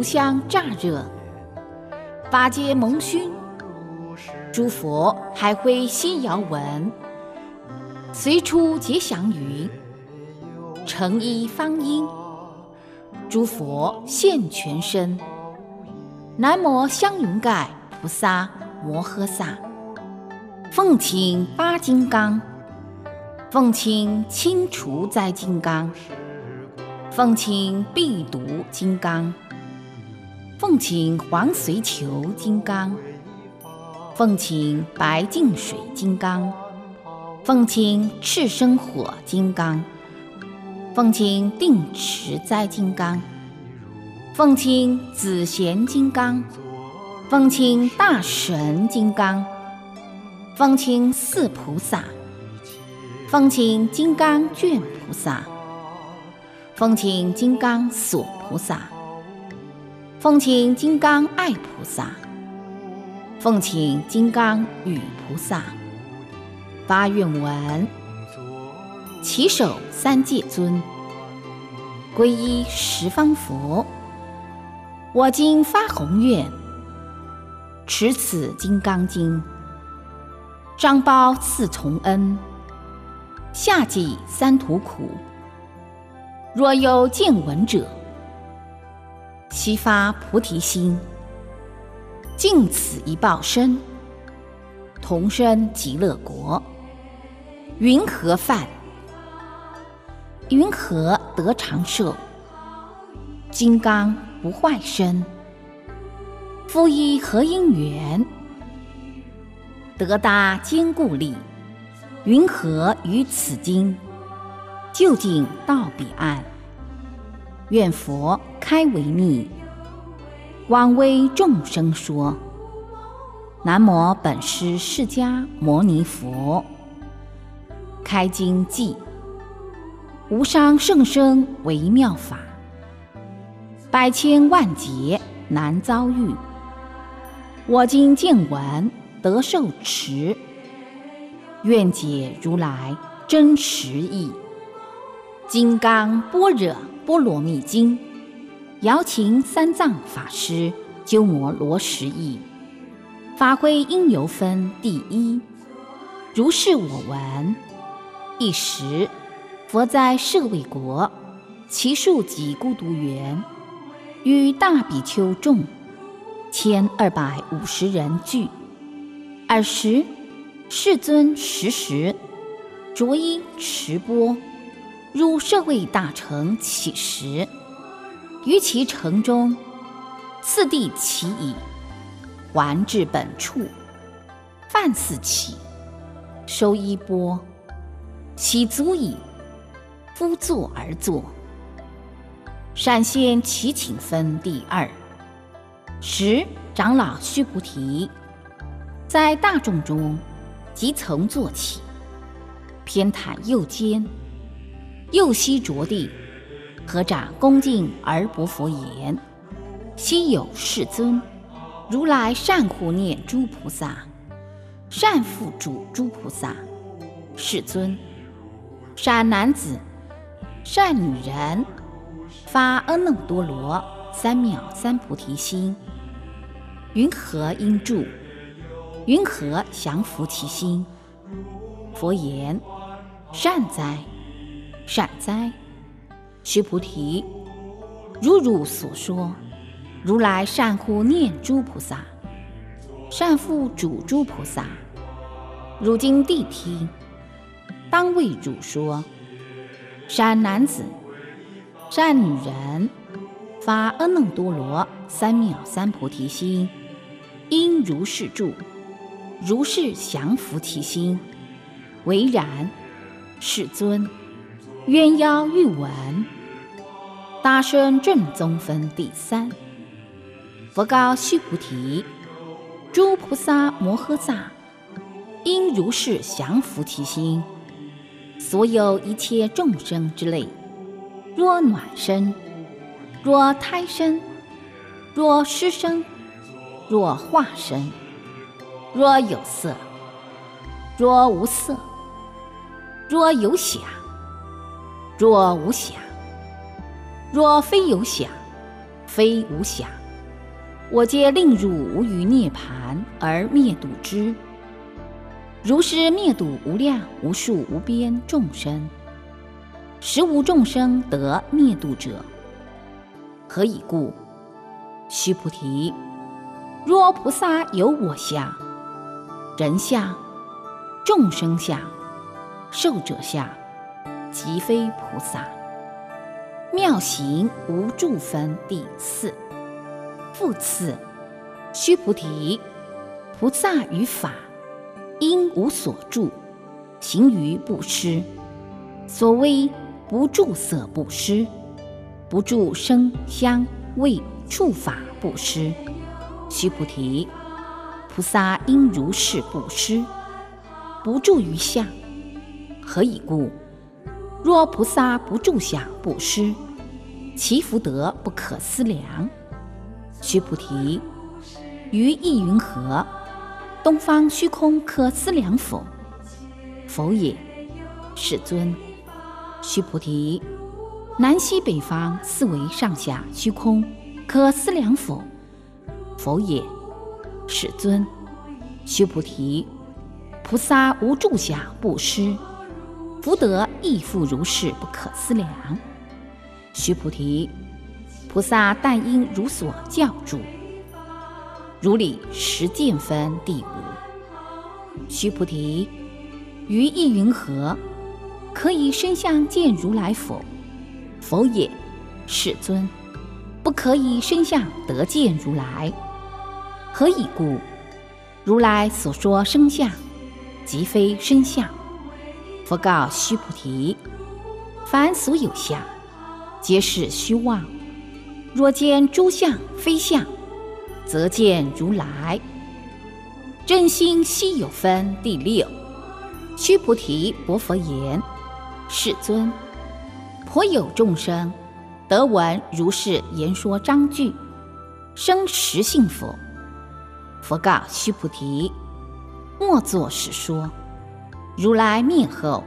香乍热，法界蒙熏。诸佛还会悉遥闻，随处结祥云，成一方音。诸佛现全身。南无香云盖菩萨摩诃萨。奉请八金刚，奉请清除灾金刚，奉请必毒金刚，奉请黄随求金刚，奉请白净水金刚，奉请赤生火金刚，奉请定持灾金刚，奉请紫贤金刚，奉请大神金刚，奉请四菩萨，奉请金刚卷菩萨，奉请金刚锁菩萨，奉请金刚爱菩萨，奉请金刚语菩萨。发愿文：起手三界尊，皈依十方佛。我今发宏愿，持此金刚经，上报四重恩，下济三途苦。若有见闻者，悉发菩提心，尽此一报身，同生极乐国。云何犯？云何得长寿？金刚不坏身。夫以何因缘，得大坚固力？云何于此经，究竟到彼岸？愿佛开为密，广为众生说。南无本师释迦牟尼佛。开经偈：无上甚深微妙法，百千万劫难遭遇。我今见闻得受持，愿解如来真实义。金刚般若波罗蜜经，瑶琴三藏法师鸠摩罗什译。法会因由分第一。如是我闻。一时，佛在舍卫国，其数及孤独园，与大比丘众1250人聚。尔时，世尊时时着衣持钵，入舍卫大城乞食。于其城中，次第其已，还至本处，饭似起，收衣钵。起足矣，夫坐而坐。闪现其请分第二。时长老须菩提在大众中即曾坐起，偏袒右肩，右膝着地，合掌恭敬而薄佛言：昔有世尊，如来善护念诸菩萨，善付嘱诸菩萨。世尊，善男子，善女人，发阿耨多罗三藐三菩提心，云何应住？云何降伏其心？佛言：善哉，善哉。须菩提，如汝所说，如来善护念诸菩萨，善付嘱诸菩萨。如今谛听，当为汝说：善男子，善女人，发阿耨多罗三藐三菩提心，应如是住，如是降伏其心。唯然，世尊，愿要欲闻。大乘正宗分第三。佛告须菩提：诸菩萨摩诃萨，应如是降伏其心。所有一切众生之类，若暖身，若胎身，若湿身，若化身，若有色，若无色，若有想，若无想，若非有想，非无想， 我皆令汝无余涅槃而灭度之。如是灭度无量无数无边众生，实无众生得灭度者。何以故？须菩提，若菩萨有我相、人相、众生相、寿者相，即非菩萨。妙行无住分第四。复次，须菩提，菩萨于法因无所住，行于布施。所谓不住色布施，不住声香味触法布施。须菩提，菩萨应如是布施，不住于相。何以故？若菩萨不住相布施，其福德不可思量。须菩提，于意云何？东方虚空可思量否？否也。世尊。须菩提，南西北方四维上下虚空可思量否？否也。世尊。须菩提，菩萨无住相布施，福德亦复如是不可思量。须菩提，菩萨但应如所教住。如理实见分第五。须菩提，于意云何？可以身相见如来否？否也。世尊。不可以身相得见如来。何以故？如来所说身相，即非身相。佛告须菩提，凡所有相，皆是虚妄。若见诸相非相，则见如来。真心稀有分第六。须菩提，薄佛言：世尊，颇有众生得闻如是言说章句，生实信否？佛告须菩提，莫作是说。如来灭后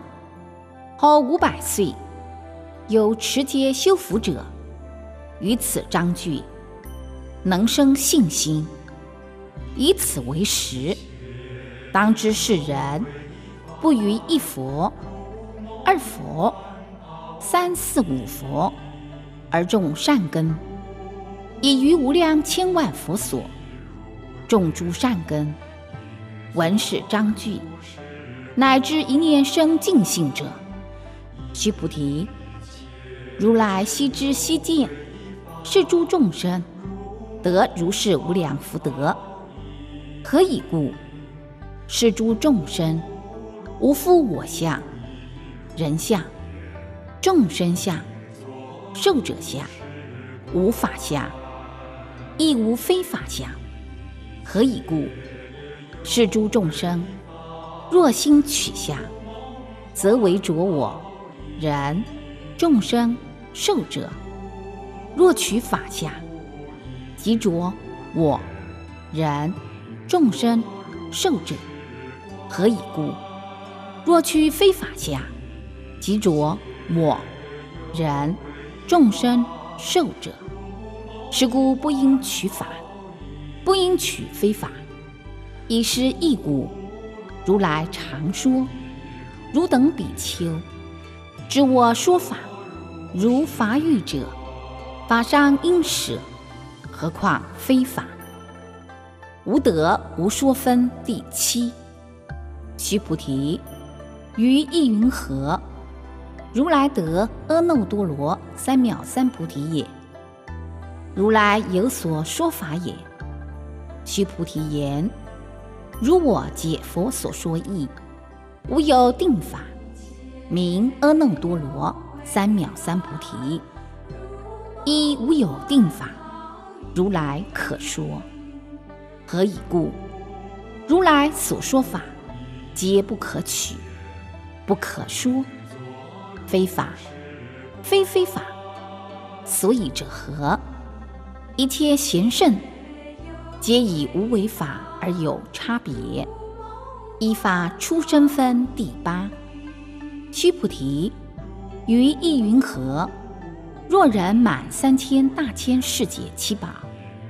500岁，有持戒修福者，于此章句能生信心，以此为实。当知是人不于一佛、二佛、三四五佛而种善根，已于无量千万佛所种诸善根，闻是章句，乃至一念生净信者。须菩提，如来悉知悉见，是诸众生得如是无量福德。何以故？是诸众生无复我相、人相、众生相、寿者相，无法相，亦无非法相。何以故？是诸众生若心取相，则为着我、人、众生、寿者；若取法相，即着我、人、众生、寿者。何以故？若取非法相，即着我、人、众生、寿者。是故不应取法，不应取非法。以是义故，如来常说：汝等比丘，知我说法，如法语者，法上应舍，何况非法？无得无说分第七。须菩提，于意云何？如来得阿耨多罗三藐三菩提也。如来有所说法也。须菩提言：如我解佛所说义，无有定法，名阿耨多罗三藐三菩提。亦无有定法，如来可说。何以故？如来所说法，皆不可取，不可说，非法，非非法。所以者何？一切贤圣，皆以无为法而有差别。依法出生分第八。须菩提，于意云何？若人满3000大千世界七宝，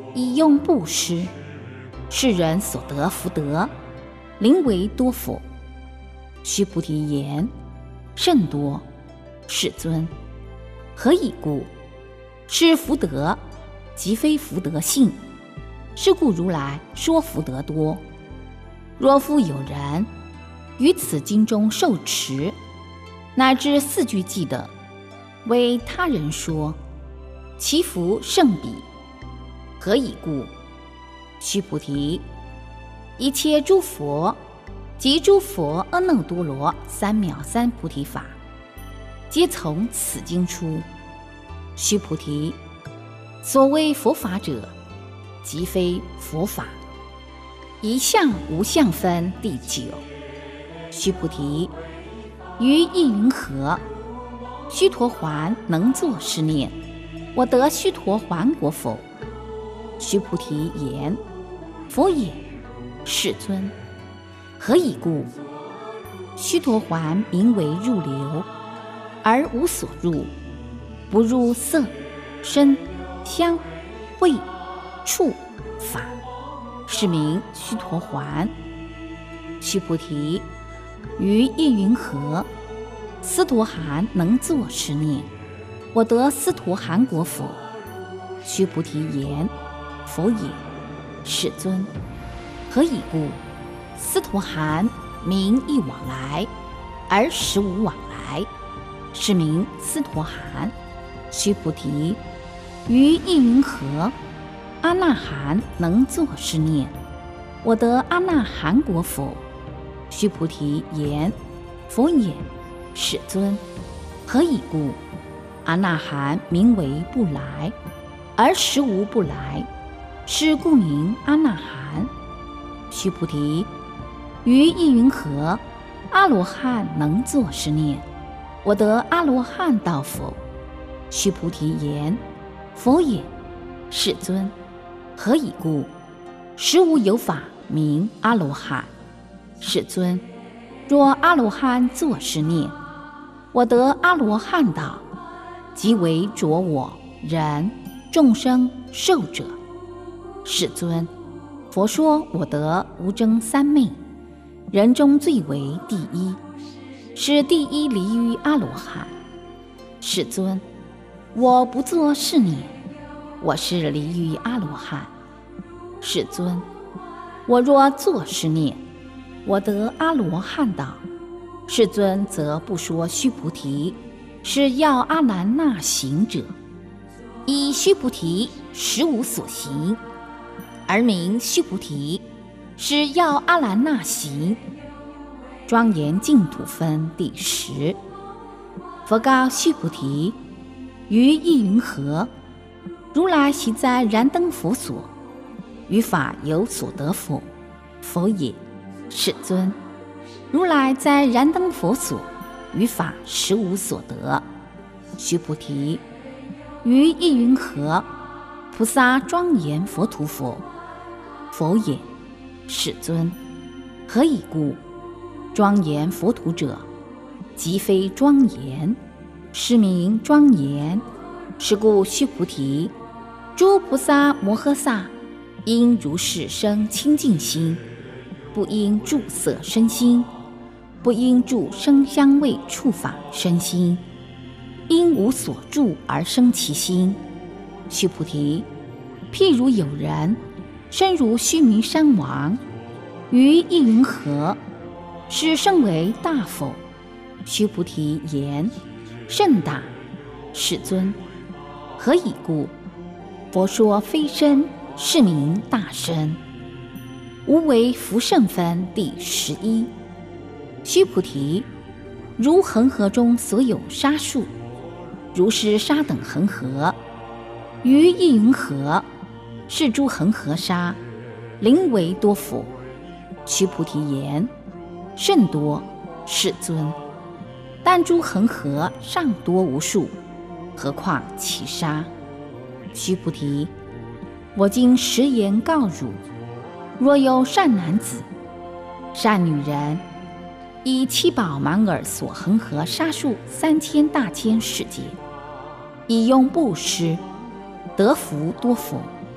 以用布施，世人所得福德，临为多否？须菩提言：甚多，世尊。何以故？是福德，即非福德性。是故如来说福德多。若复有人于此经中受持，乃至4句记得，为他人说，其福胜彼。何以故？须菩提，一切诸佛及诸佛阿耨多罗三藐三菩提法，皆从此经出。须菩提，所谓佛法者，即非佛法。一相无相分第9。须菩提，于意云何？须陀洹能作是念：我得须陀洹果否？须菩提言：佛也，世尊。何以故？须陀洹名为入流，而无所入，不入色、声、香、味、触、法，是名须陀洹。须菩提，于意云何？斯陀含能作是念：我得斯陀含果否？须菩提言：佛也，世尊。何以故？斯陀含名亦往来，而实无往来，是名斯陀含。须菩提，于意云何？阿那含能作是念：我得阿那含果否？须菩提言：佛也，世尊。何以故？阿那含名为不来，而实无不来，是故名阿那含。须菩提，于意云何？阿罗汉能作是念：我得阿罗汉道否？须菩提言：佛也，世尊。何以故？实无有法名阿罗汉。世尊，若阿罗汉作是念：我得阿罗汉道，即为着我人众生寿者。世尊，佛说我得无争三昧，人中最为第一，是第一离于阿罗汉。世尊，我不作是念，我是离于阿罗汉。世尊，我若作是念，我得阿罗汉道。世尊则不说须菩提是要阿兰那行者，以须菩提实无所行，而名须菩提是要阿兰那行。庄严净土分第10。佛告须菩提：于意云何？如来昔在燃灯佛所，于法有所得否？佛也，世尊。如来在燃灯佛所，于法实无所得。须菩提，于意云何？菩萨庄严佛土否？佛也，世尊。何以故？庄严佛土者，即非庄严，是名庄严。是故须菩提，诸菩萨摩诃萨应如是生清净心，不应住色身心，不应住声香味触法身心，因无所住而生其心。须菩提，譬如有人身如须弥山王，于意云何？是甚为大否？须菩提言：甚大，世尊。何以故？佛说非身，是名大身。无为福胜分第11。须菩提，如恒河中所有沙数，如是沙等恒河，于意云何？是诸恒河沙，临为多否？须菩提言：甚多，世尊。但诸恒河尚多无数，何况其沙？须菩提，我今实言告汝：若有善男子、善女人，以七宝满耳所恒河沙数3000大千世界，以用布施，得福多否？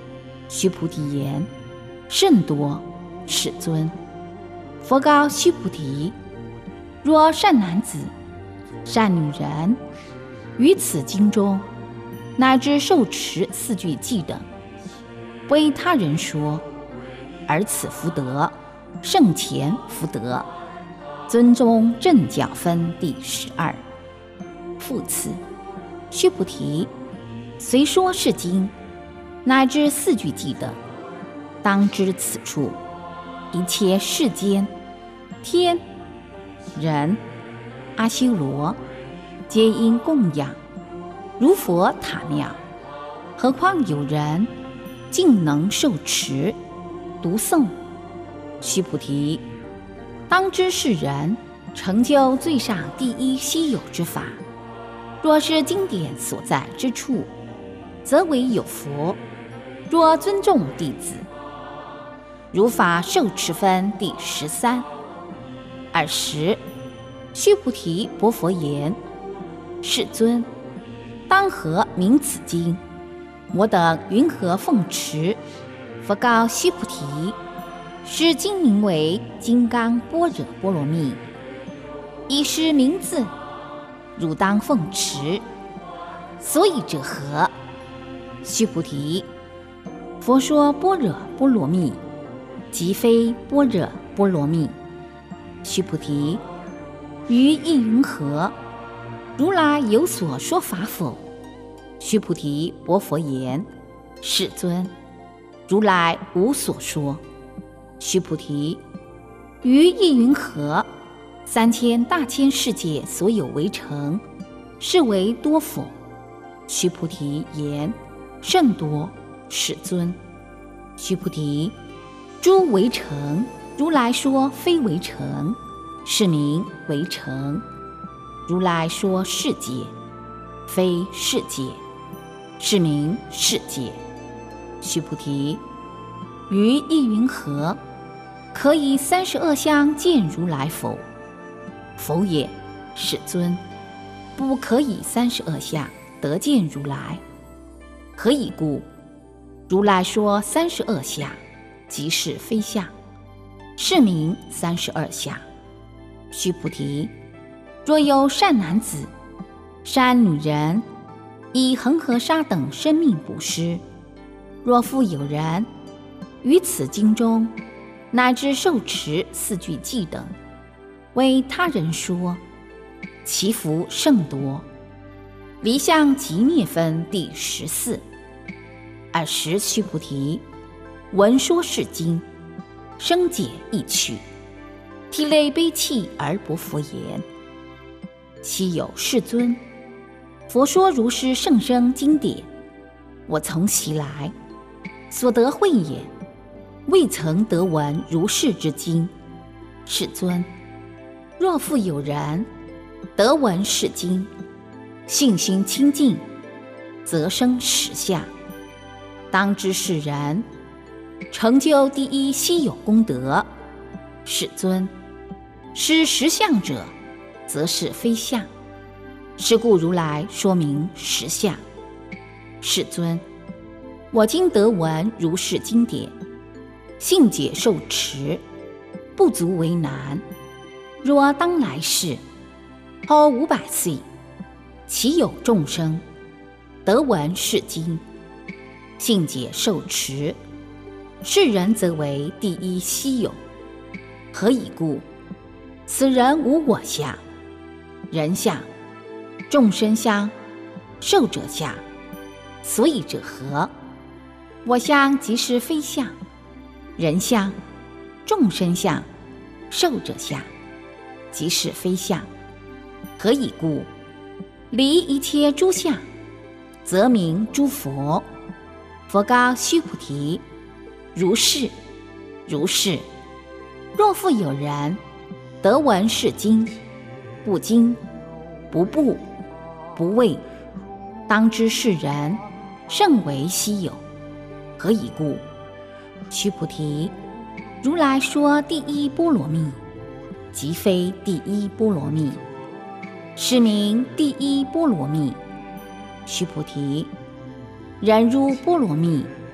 须菩提言：甚多，世尊。佛告须菩提：若善男子、善女人于此经中，乃至受持四句偈等，为他人说，而此福德胜前福德。尊中正教分第12。复次，须菩提，虽说是经，乃至四句偈等，当知此处一切世间天人阿修罗，皆应供养如佛塔庙，何况有人竟能受持读诵。须菩提，当知是人成就最上第一稀有之法。若是经典所在之处，则为有佛；若尊重弟子，如法受持分第13。20，须菩提薄佛言：世尊，当何名此经？我等云何奉持？佛告须菩提：是经名为金刚般若波罗蜜，以是名字，汝当奉持。所以者何？须菩提，佛说般若波罗蜜，即非般若波罗蜜。须菩提，于意云何？如来有所说法否？须菩提薄佛言：世尊，如来无所说。须菩提，于意云何？3000大千世界所有为城，是为多否？须菩提言：甚多，世尊。须菩提，诸为城，如来说非为城，是名为城。如来说世界，非世界，是名世界。须菩提，于意云何？可以32相见如来否？否也，世尊。不可以32相得见如来。何以故？如来说32相，即是非相，是名32相。须菩提，若有善男子、善女人，以恒河沙等生命布施，若复有人于此经中，乃至受持四句偈等，为他人说，其福甚多。离相即灭分第14。20，须菩提，闻说是经，生解意趣，涕泪悲泣而薄佛言：昔有世尊，佛说如是甚深经典，我从昔来所得慧眼，未曾得闻如是之经。世尊，若复有人得闻是经，信心清净，则生实相。当知是人成就第一稀有功德。世尊，是实相者，则是非相。是故如来说明实相。世尊，我今得闻如是经典，信解受持，不足为难。若当来世后500岁，其有众生得闻是经，信解受持，是人则为第一稀有。何以故？此人无我相、人相、众生相、寿者相。所以者何？我相即是非相，人相、众生相、寿者相，即是非相。何以故？离一切诸相，则名诸佛。佛告须菩提：如是，如是。若复有人得闻是经，不惊不怖不畏，当知是人甚为稀有。何以故？须菩提，如来说第一波罗蜜，即非第一波罗蜜，是名第一波罗蜜。须菩提，人入波罗蜜，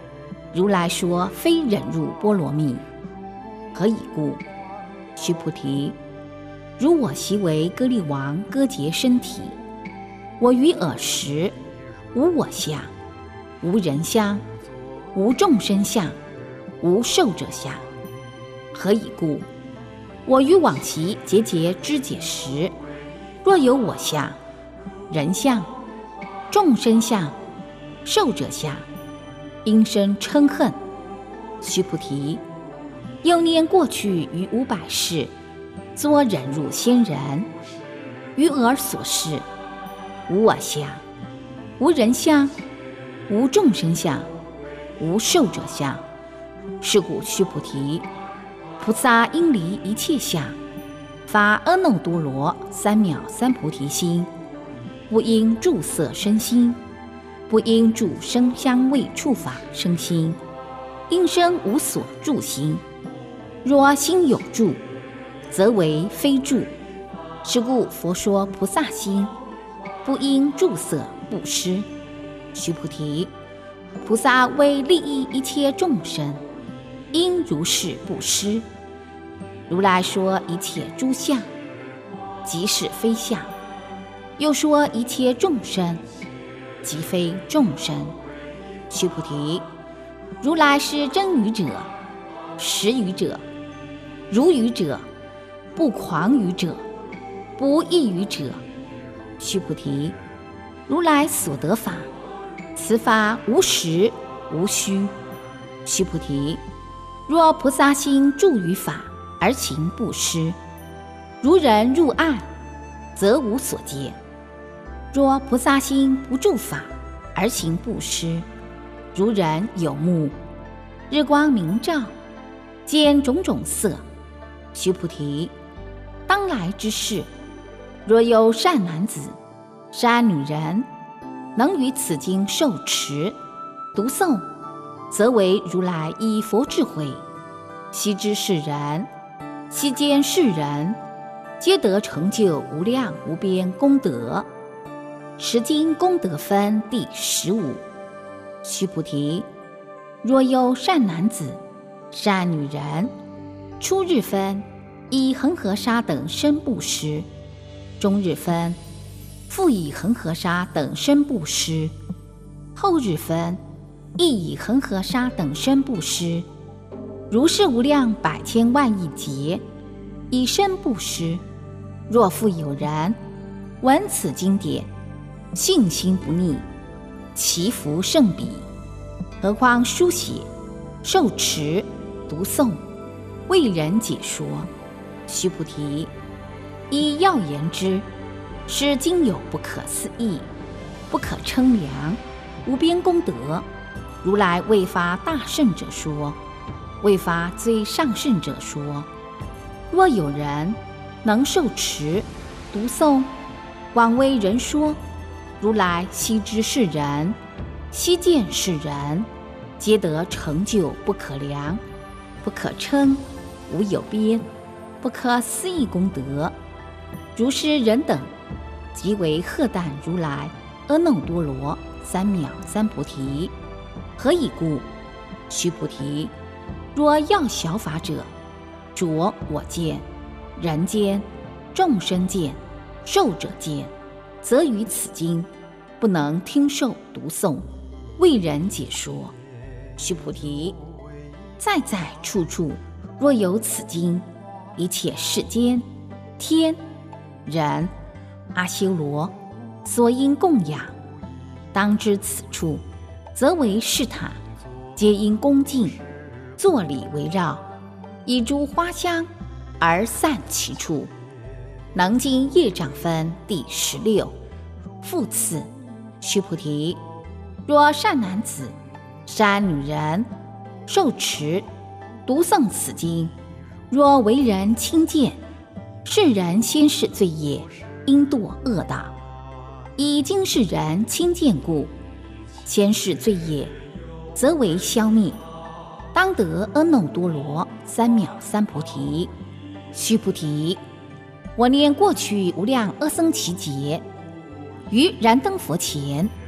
如来说非忍辱波罗蜜。何以故？须菩提，如我昔为歌利王割截身体，我于尔时无我相，无人相，无众生相，无寿者相。何以故？我于往昔节节肢解时，若有我相、人相、众生相、寿者相，应生嗔恨。须菩提，又念过去于500世，作忍辱仙人，于尔所示，无我相，无人相，无众生相，无寿者相。是故须菩提，菩萨应离一切相，发阿耨多罗三藐三菩提心，不应住色身心，不应住声香味触法身心，应生无所住心。若心有住，则为非住。是故佛说菩萨心，不应住色布施。须菩提，菩萨为利益一切众生，应如是布施。如来说一切诸相，即是非相；又说一切众生，即非众生。须菩提，如来是真语者、实语者、如语者、不诳语者、不异语者。须菩提，如来所得法，此法无实无虚。须菩提，若菩萨心住于法而行布施，如人入暗，则无所见；若菩萨心不住法而行布施，如人有目，日光明照，见种种色。须菩提，当来之世，若有善男子、善女人，能于此经受持、读诵，则为如来以佛智慧，悉知世人，悉见世人，皆得成就无量无边功德。持经功德分第15。须菩提，若有善男子、善女人，初日分以恒河沙等身布施，中日分复以恒河沙等身布施，后日分亦以恒河沙等身布施，如是无量百千万亿劫，以身布施。若复有人闻此经典，信心不逆，其福甚彼。何况书写、受持、读诵，为人解说。须菩提，依要言之，是经有不可思议、不可称量、无边功德。如来未发大圣者说，未发最上圣者说。若有人能受持、读诵，广为人说，如来悉知世人，悉见世人，皆得成就不可量、不可称、无有边、不可思议功德。如是人等，即为荷担如来阿耨多罗三藐三菩提。何以故？须菩提，若要小法者，着我见、人见、众生见、寿者见，则于此经不能听受读诵，为人解说。须菩提，在在处处若有此经，一切世间天人阿修罗所应供养，当知此处则为是塔，皆应恭敬作礼围绕，以诸花香而散其处。能经业障分第16。复次，须菩提，若善男子、善女人受持、读诵此经，若为人轻贱，世人先世罪业，应堕恶道。以今世人轻贱故，先世罪业则为消灭，当得阿耨多罗三藐三菩提。须菩提，我念过去无量阿僧祇劫，于燃灯佛前，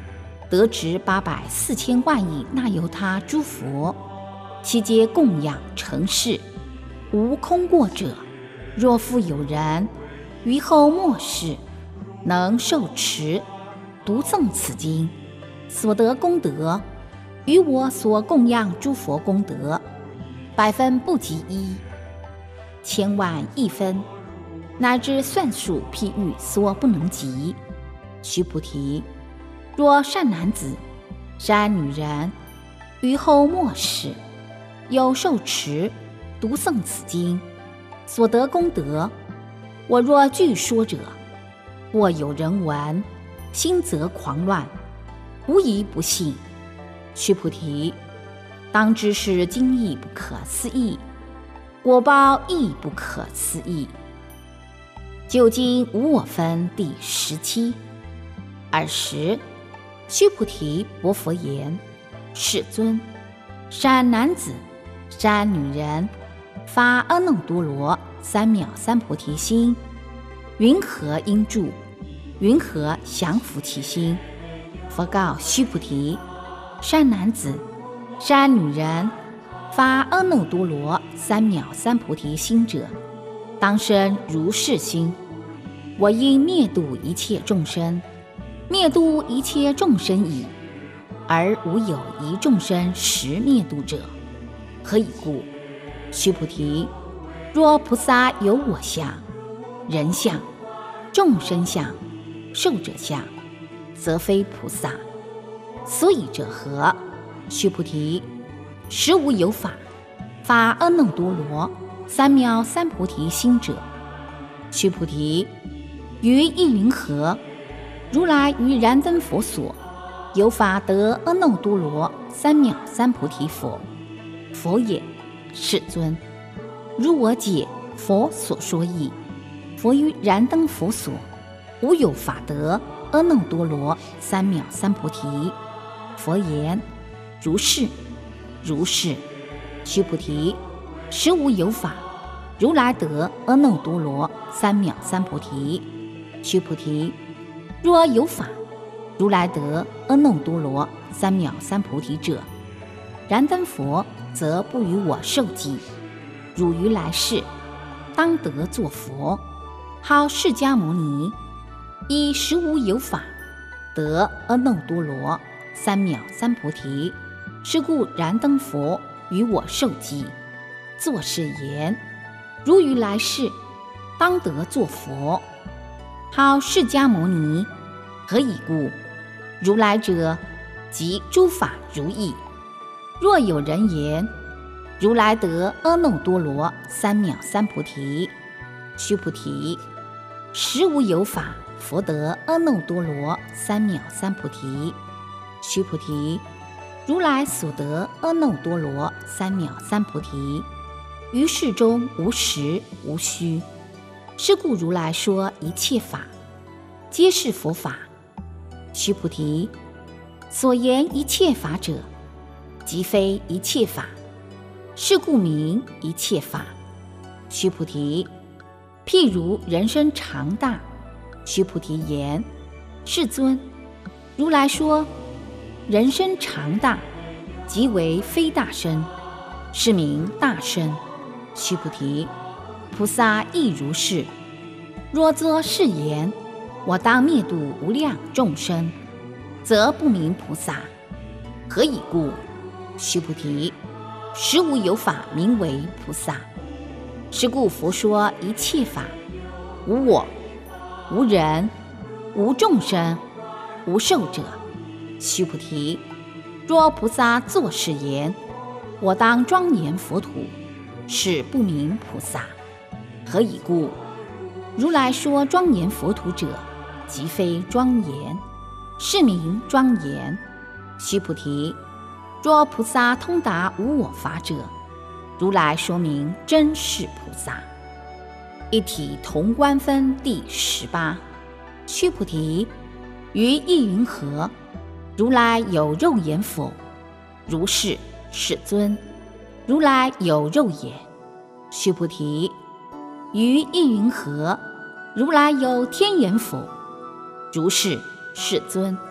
得值800-4000万亿那由他诸佛，其皆供养成事，无空过者。若复有人于后末世能受持读诵此经，所得功德与我所供养诸佛功德100分不及1，千万亿分，乃至算数譬喻所不能及。须菩提，若善男子、善女人于后末世有受持读诵此经，所得功德，我若据说者，或有人闻，心则狂乱，无一不信。须菩提，当知是经义不可思议，果报亦不可思议。究竟无我分第17。20，须菩提，薄佛言：世尊，善男子、善女人发阿耨多罗三藐三菩提心，云何应住？云何降伏其心？佛告须菩提：善男子、善女人发阿耨多罗三藐三菩提心者，当生如是心。我应灭度一切众生，灭度一切众生已，而无有一众生实灭度者。何以故？须菩提，若菩萨有我相、人相、众生相、寿者相，则非菩萨。所以者何？须菩提，实无有法发阿耨多罗三藐三菩提心者。须菩提，于意云何？如来于燃灯佛所有法得阿耨多罗三藐三菩提佛。佛也，世尊，如我解佛所说义，佛于燃灯佛所无有法得阿耨多罗三藐三菩提。佛言：如是，如是。须菩提，实无有法如来得阿耨多罗三藐三菩提。须菩提，若有法如来得阿耨多罗三藐三菩提者，燃灯佛则不与我受记。汝于来世当得作佛，号释迦牟尼，以实无有法得阿耨多罗三藐三菩提。是故燃灯佛与我受记，作是言：如于来世当得作佛，号释迦牟尼。何以故？如来者，即诸法如意。若有人言：如来得阿耨多罗三藐三菩提。须菩提，实无有法佛得阿耨多罗三藐三菩提。须菩提，如来所得阿耨多罗三藐三菩提，于世中无实无虚。是故如来说一切法，皆是佛法。须菩提，所言一切法者，即非一切法，是故名一切法。须菩提，譬如人身长大。须菩提言：世尊，如来说人身长大，即为非大身，是名大身。须菩提，菩萨亦如是。若作是言：我当灭度无量众生，则不名菩萨。何以故？须菩提，实无有法名为菩萨。是故佛说一切法，无我、无人、无众生、无寿者。须菩提，若菩萨作是言：我当庄严佛土，是不名菩萨。何以故？如来说庄严佛土者，即非庄严，是名庄严。须菩提，若菩萨通达无我法者，如来说明真是菩萨。一体同观分第18。须菩提，于意云何？如来有肉眼否？如是，世尊，如来有肉眼。须菩提，于意云何？如来有天眼否？如是，世尊，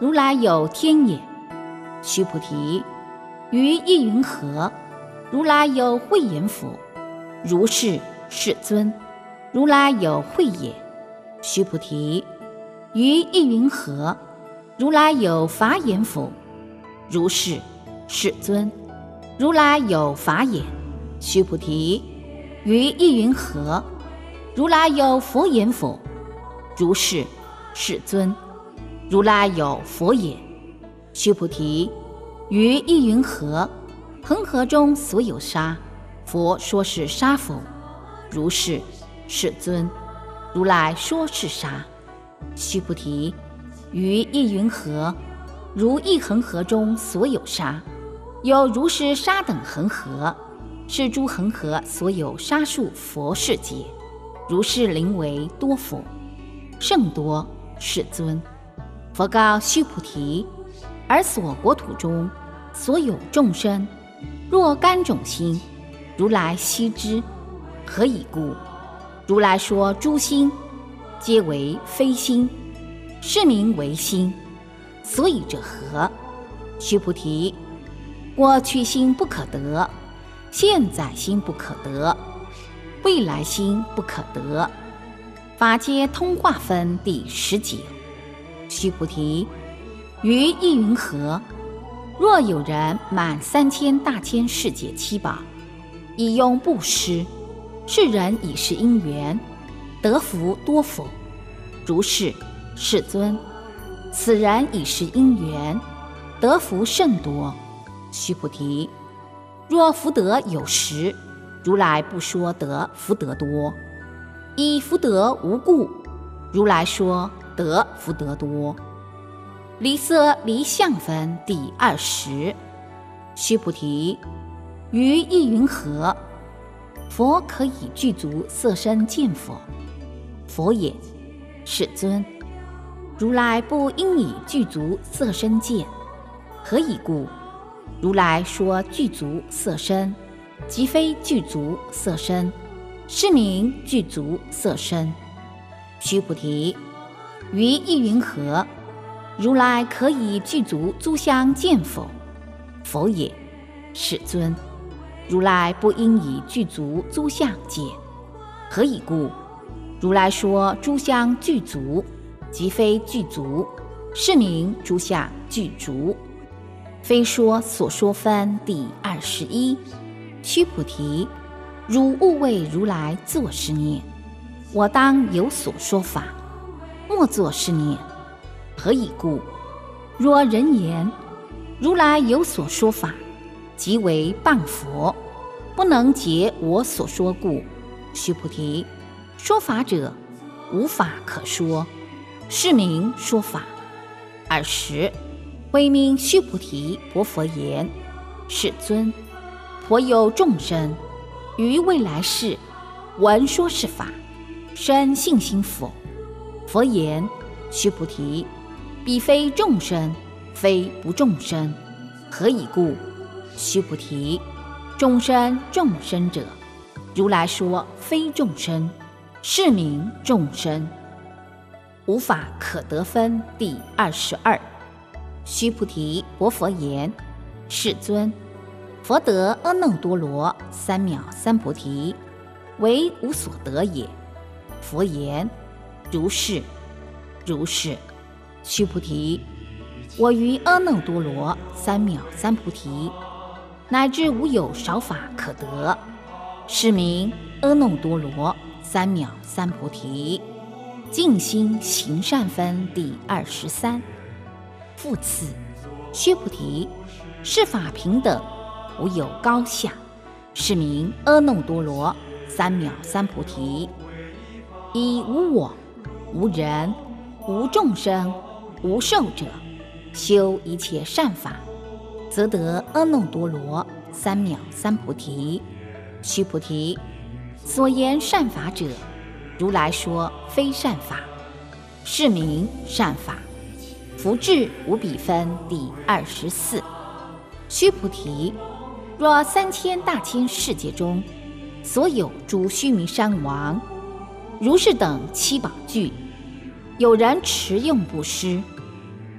如来有天也。须菩提，于意云何？如来有慧眼否？如是，世尊。如来有慧也。须菩提，于意云何？如来有法眼否？如是，世尊。如来有法眼。须菩提，于意云何？如来有佛眼否？如是，世尊。如来有佛眼。须菩提，于意云何？恒河中所有沙，佛说是沙否？如是，世尊。如来说是沙。须菩提，于意云何？如一恒河中所有沙，有如是沙等恒河，是诸恒河所有沙数佛世界，如是名为多佛，甚多，世尊。佛告须菩提，而所国土中所有众生，若干种心，如来悉知。何以故？如来说诸心，皆为非心，是名为心。所以者何？须菩提，过去心不可得，现在心不可得，未来心不可得。法界通化分第19。须菩提，于意云何？若有人满3000大千世界七宝，以用布施，是人以是因缘，得福多否？如是，世尊。此人以是因缘，得福甚多。须菩提，若福德有10，如来不说得福德多；以福德无故，如来说得福德多。离色离相分第20。须菩提，于意云何？佛可以具足色身见佛。佛也。世尊。如来不应以具足色身见。何以故？如来说具足色身，即非具足色身，是名具足色身。须菩提，于意云何？如来可以具足诸相见否？否也。世尊。如来不应以具足诸相见。何以故？如来说诸相具足，即非具足，是名诸相具足。非说所说分第21。须菩提，汝勿为如来作是念：我当有所说法，莫作是念。何以故？若人言如来有所说法，即为谤佛，不能解我所说故。须菩提，说法者，无法可说，是名说法。20。慧命须菩提薄佛言：世尊，颇有众生于未来世闻说是法，生信心否？佛言：须菩提，彼非众生，非不众生。何以故？须菩提，众生者，如来说非众生，是名众生。无法可得分第22。须菩提，薄佛言：世尊，佛得阿耨多罗三藐三菩提，为无所得也。佛言：如是，如是。须菩提，我于阿耨多罗三藐三菩提，乃至无有少法可得，是名阿耨多罗三藐三菩提。净心行善分第23。复次，须菩提，是法平等，无有高下，是名阿耨多罗三藐三菩提。以无我、无人、无众生、无寿者，修一切善法，则得阿耨多罗三藐三菩提。须菩提，所言善法者，如来说非善法，是名善法。福至无比分第24。须菩提，若3000大千世界中，所有诸须弥山王，如是等七宝具，有人持用布施，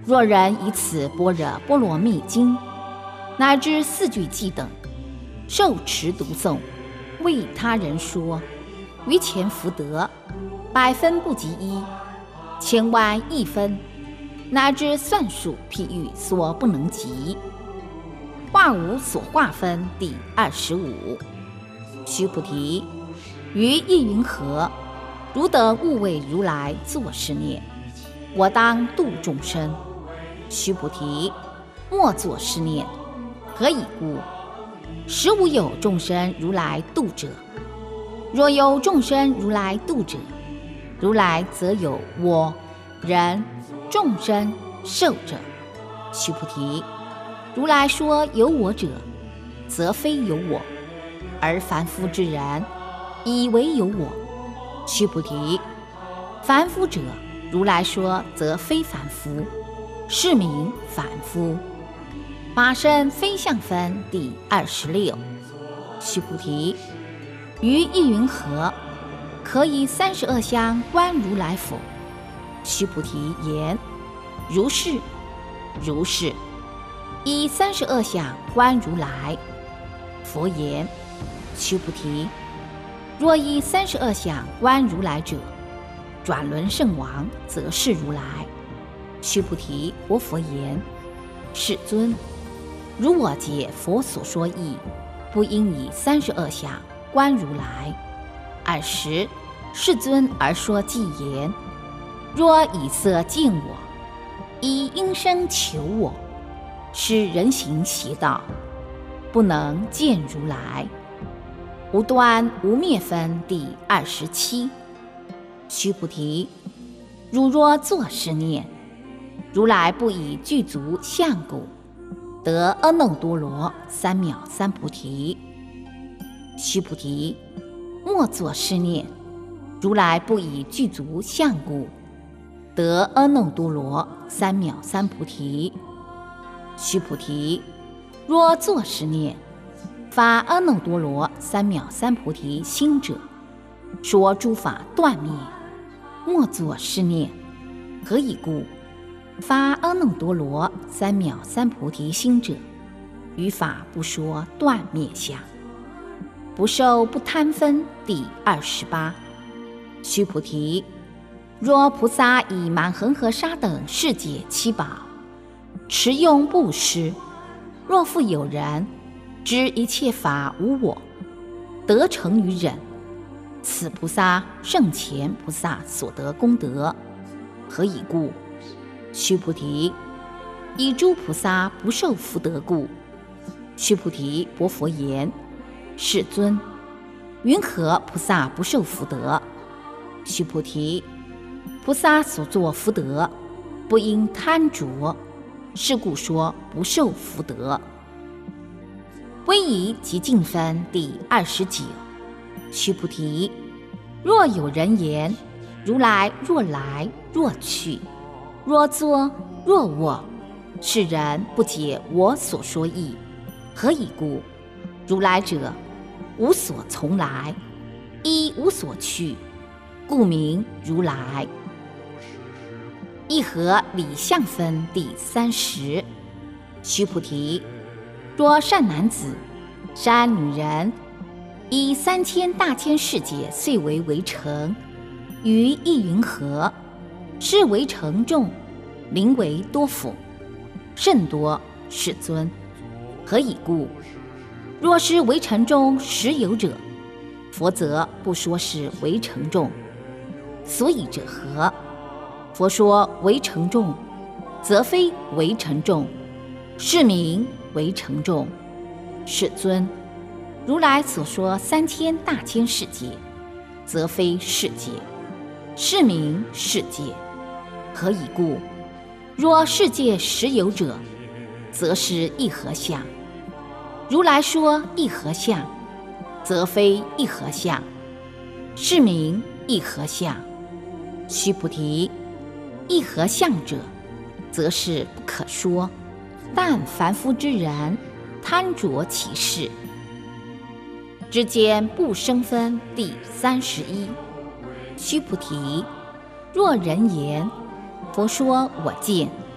若人以此般若波罗蜜经，乃至四句偈等，受持读诵，为他人说，于前福德100分不及1，千万亿分，乃至算数譬喻所不能及。化无所化分第25。须菩提，于意云何？如得悟为如来作是念：我当度众生。须菩提，莫作是念。何以故？实无有众生如来度者。若有众生如来度者，如来则有我、人、众生、寿者。须菩提，如来说有我者，则非有我，而凡夫之人以为有我。须菩提，凡夫者，如来说则非凡夫，是名凡夫。法身非相分第26。须菩提，于意云何？可以32相观如来否？须菩提言：如是，如是。以32相观如来。佛言：须菩提，若以32相观如来者，转轮圣王则是如来。须菩提，活佛言：世尊，如我解佛所说义，不应以32相观如来。尔时，世尊而说偈言：若以色见我，以音声求我，是人行邪道，不能见如来。无端无灭分第27。须菩提，汝若作是念：如来不以具足相故，得阿耨多罗三藐三菩提。须菩提，莫作是念：如来不以具足相故，得阿耨多罗三藐三菩提。须菩提，若作是念，发阿耨多罗三藐三菩提心者，说诸法断灭。莫作是念。何以故？发阿耨多罗三藐三菩提心者，于法不说断灭相，不受不贪分第28。须菩提，若菩萨以满恒河沙等世界七宝，持用布施，若复有人知一切法无我，得成于忍，此菩萨胜前菩萨所得功德。何以故？须菩提，以诸菩萨不受福德故。须菩提，薄佛言：世尊，云何菩萨不受福德？须菩提，菩萨所作福德，不应贪着，是故说不受福德。威仪及净分第29。须菩提，若有人言：如来若来若去，若坐若卧，是人不解我所说义。何以故？如来者，无所从来，亦无所去，故名如来。一合理相分第30。须菩提，若善男子、善女人，以3000大千世界岁为围城，于意云何？是围城众，名为多否？甚多，世尊。何以故？若是围城中实有者，佛则不说是围城众。所以者何？佛说围城众，则非围城众，是名围城众。世尊，如来所说3000大千世界，则非世界，是名世界。何以故？若世界实有者，则是一合相。如来说一合相，则非一合相，是名一合相。须菩提，一合相者，则是不可说，但凡夫之人贪着其事。之间不生分第31。须菩提，若人言：佛说我见，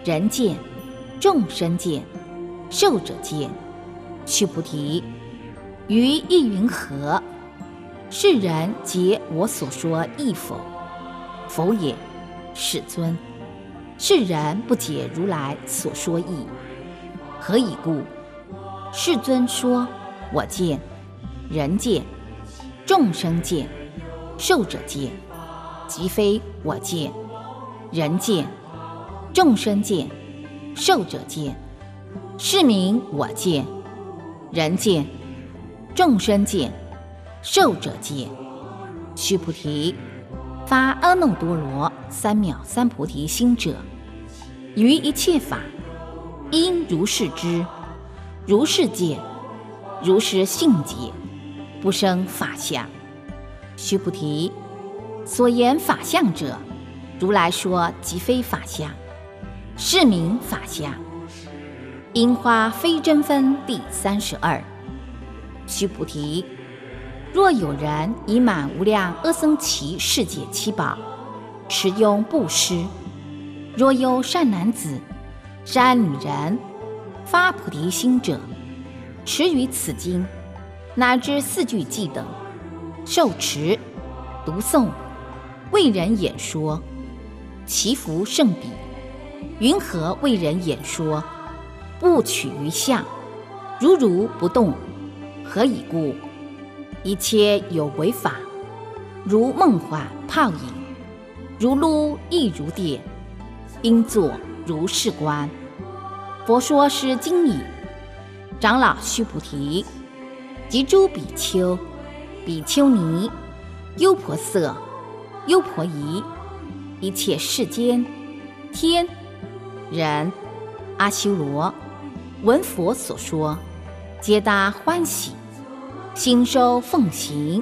人见，众生见，寿者见。须菩提，于意云何？世人皆我所说义否？否也，世尊。世人不解如来所说义，何以故？世尊说：我见，人见，众生见，寿者见，即非我见，人见，众生见，寿者见，是名我见，人见，众生见，寿者见。须菩提，发阿耨多罗三藐三菩提心者，于一切法应如是知，如是见，如是信解，不生法相。须菩提，所言法相者，如来说即非法相，是名法相。樱花非真分第32。须菩提，若有人以满无量阿僧祇世界七宝，持拥布施，若有善男子、善女人发菩提心者，持于此经乃至四句偈等，受持、读诵、为人演说，其福甚彼。云何为人演说？不取于相，如如不动。何以故？一切有为法，如梦幻泡影，如露亦如电，应作如是观。佛说是经已。长老须菩提，及诸比丘、比丘尼、优婆塞、优婆夷，一切世间天人阿修罗，闻佛所说，皆大欢喜，心收奉行。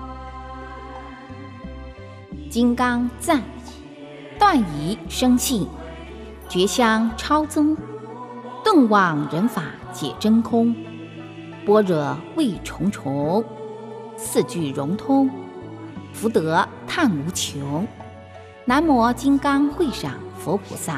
金刚赞，断疑生信，觉相超宗，顿忘人法解真空，般若味重重，四句融通，福德叹无穷。南无金刚会上佛菩萨。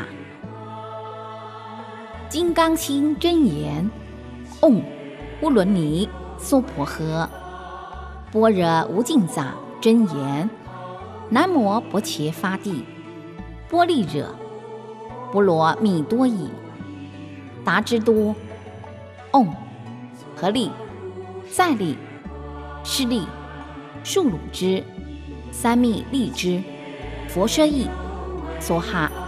金刚心真言，唵乌伦尼娑婆诃。般若无尽藏真言，南无薄伽伐帝，波利惹波罗蜜多夷。达之多，唵，合力，再力，施力，数鲁之，三密利之，佛舍意，梭哈。